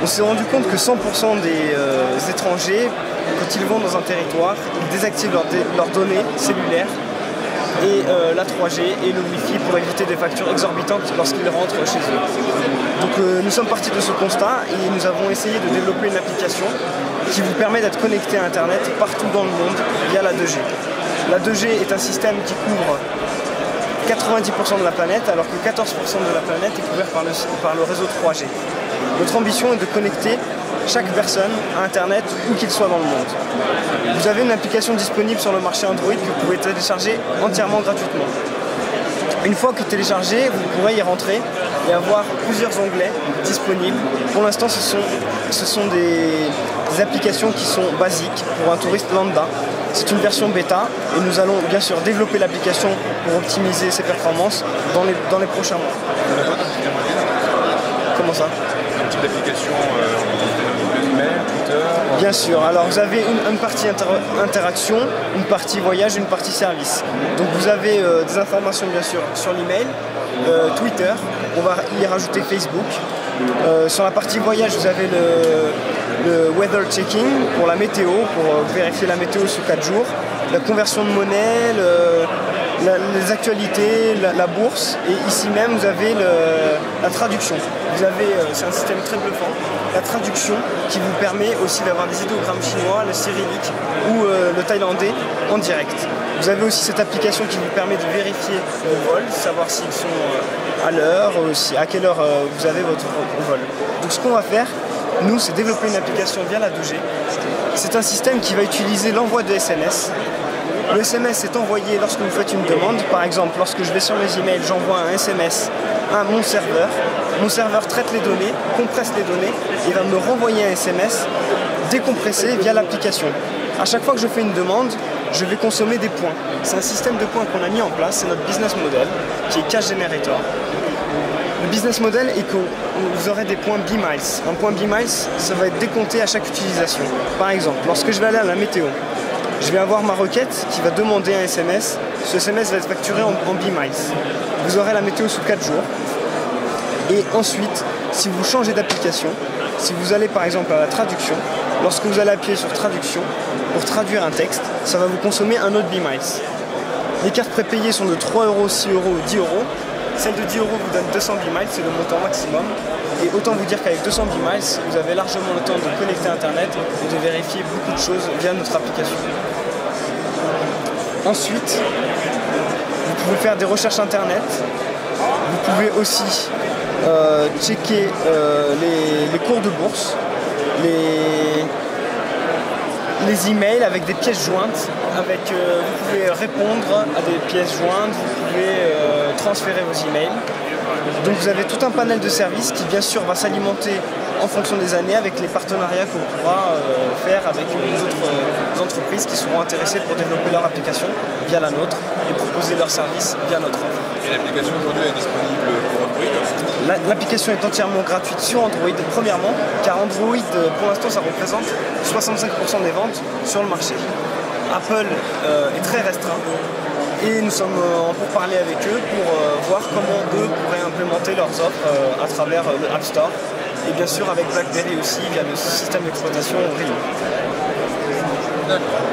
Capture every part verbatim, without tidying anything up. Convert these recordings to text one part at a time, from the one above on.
On s'est rendu compte que cent pour cent des euh, étrangers, quand ils vont dans un territoire, ils désactivent leurs, leurs données cellulaires et euh, la trois G et le Wi-Fi pour éviter des factures exorbitantes lorsqu'ils rentrent chez eux. Donc euh, nous sommes partis de ce constat et nous avons essayé de développer une application qui vous permet d'être connecté à Internet partout dans le monde via la deux G. La deux G est un système qui couvre quatre-vingt-dix pour cent de la planète, alors que quatorze pour cent de la planète est couvert par le, par le réseau trois G. Notre ambition est de connecter chaque personne à Internet où qu'il soit dans le monde. Vous avez une application disponible sur le marché Android que vous pouvez télécharger entièrement gratuitement. Une fois que téléchargé, vous pourrez y rentrer et avoir plusieurs onglets disponibles. Pour l'instant, ce sont, ce sont des, des applications qui sont basiques pour un touriste lambda. C'est une version bêta et nous allons bien sûr développer l'application pour optimiser ses performances dans les, dans les prochains mois. Comment ça? Un type d'application euh, email, Twitter? Bien sûr, alors vous avez une, une partie inter interaction, une partie voyage, une partie service. Donc vous avez euh, des informations bien sûr sur l'email, euh, Twitter, on va y rajouter Facebook. Euh, sur la partie voyage, vous avez le, le weather checking pour la météo, pour euh, vérifier la météo sous quatre jours, la conversion de monnaie, le, la, les actualités, la, la bourse, et ici même vous avez le, la traduction. Vous avez, euh, c'est un système très bluffant, la traduction qui vous permet aussi d'avoir des idéogrammes chinois, le cyrillique ou euh, le thaïlandais en direct. Vous avez aussi cette application qui vous permet de vérifier vos vols, savoir s'ils sont euh, à l'heure, si, à quelle heure euh, vous avez votre vol. Donc ce qu'on va faire, nous, c'est développer une application via la deux G. C'est un système qui va utiliser l'envoi de S M S. Le S M S est envoyé lorsque vous faites une demande. Par exemple, lorsque je vais sur mes emails, j'envoie un S M S à mon serveur. Mon serveur traite les données, compresse les données et va me renvoyer un S M S décompressé via l'application. À chaque fois que je fais une demande, je vais consommer des points. C'est un système de points qu'on a mis en place, c'est notre business model, qui est Cash Generator. Le business model est que vous aurez des points B-Miles. Un point B-Miles, ça va être décompté à chaque utilisation. Par exemple, lorsque je vais aller à la météo, je vais avoir ma requête qui va demander un S M S. Ce S M S va être facturé en, en B-Miles. Vous aurez la météo sous quatre jours. Et ensuite, si vous changez d'application, si vous allez par exemple à la traduction, lorsque vous allez appuyer sur traduction, pour traduire un texte, ça va vous consommer un autre B-Miles. Les cartes prépayées sont de trois euros, six euros, dix euros. Celle de dix euros vous donne deux cents B-Miles, c'est le montant maximum. Et autant vous dire qu'avec deux cents B-Miles, vous avez largement le temps de connecter Internet et de vérifier beaucoup de choses via notre application. Ensuite, vous pouvez faire des recherches Internet. Vous pouvez aussi euh, checker euh, les, les cours de bourse, les, les emails avec des pièces jointes. Avec, euh, vous pouvez répondre à des pièces jointes, vous pouvez euh, transférer vos emails. Donc vous avez tout un panel de services qui bien sûr va s'alimenter en fonction des années avec les partenariats qu'on pourra euh, faire avec les autres euh, entreprises qui seront intéressées pour développer leur application via la nôtre et proposer leurs services via notre offre. Et l'application aujourd'hui est disponible pour Android? L'application est entièrement gratuite sur Android, premièrement, car Android, pour l'instant, ça représente soixante-cinq pour cent des ventes sur le marché. Apple euh, est très restreint et nous sommes euh, en pourparlers avec eux pour euh, voir comment eux pourraient implémenter leurs offres euh, à travers euh, le App Store et bien sûr avec BlackBerry aussi via le système d'exploitation Rio. D'accord.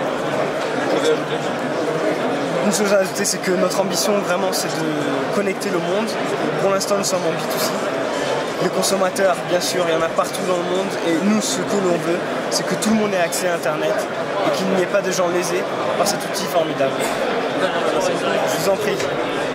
Une chose à ajouter, c'est que notre ambition vraiment c'est de connecter le monde. Pour l'instant nous sommes en B deux C. Les consommateurs, bien sûr, il y en a partout dans le monde et nous ce que l'on veut, c'est que tout le monde ait accès à Internet et qu'il n'y ait pas de gens lésés par cet outil formidable. Je vous en prie.